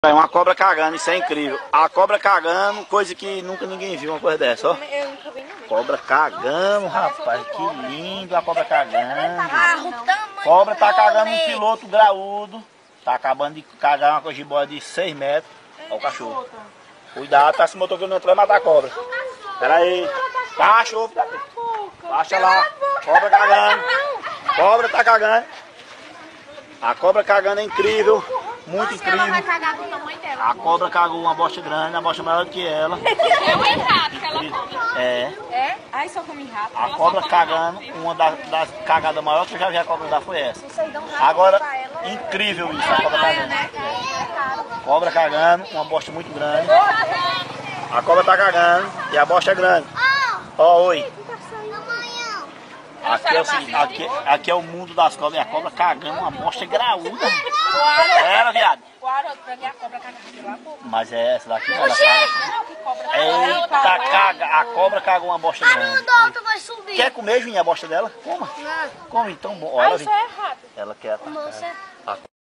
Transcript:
É uma cobra cagando, isso é incrível. A cobra cagando, coisa que nunca ninguém viu uma coisa dessa, ó. Cobra cagando, rapaz, que lindo a cobra cagando. Cobra tá cagando um piloto graúdo. Tá acabando de cagar uma cojiboia de 6 metros. Olha o cachorro. Cuidado, tá se motorando, vai matar a cobra. Pera aí. Cachorro. Baixa lá. Cobra cagando. Cobra tá cagando. A cobra cagando é incrível. Muito incrível. Ela vai cagar com o tamanho dela. A cobra cagou uma bosta grande, uma bosta maior do que ela. É um rato que ela come. É. É? Ai, só come rato. A cobra cagando, uma das cagadas maiores que eu já vi a cobra dar foi essa. Agora, incrível isso, a cobra cagando. Cobra cagando, uma bosta muito grande. A cobra tá cagando e a bosta é grande. Ó, oi. Aqui é o seguinte, aqui é o mundo das cobras, e a cobra cagando uma bosta graúda. Era, viado. Mas é essa daqui, ela caga. Eita, caga, a cobra cagou uma bosta grande. Vai subir. Quer comer, Juninho, a bosta dela? Coma. Come, então bom. Olha, ela quer atacar.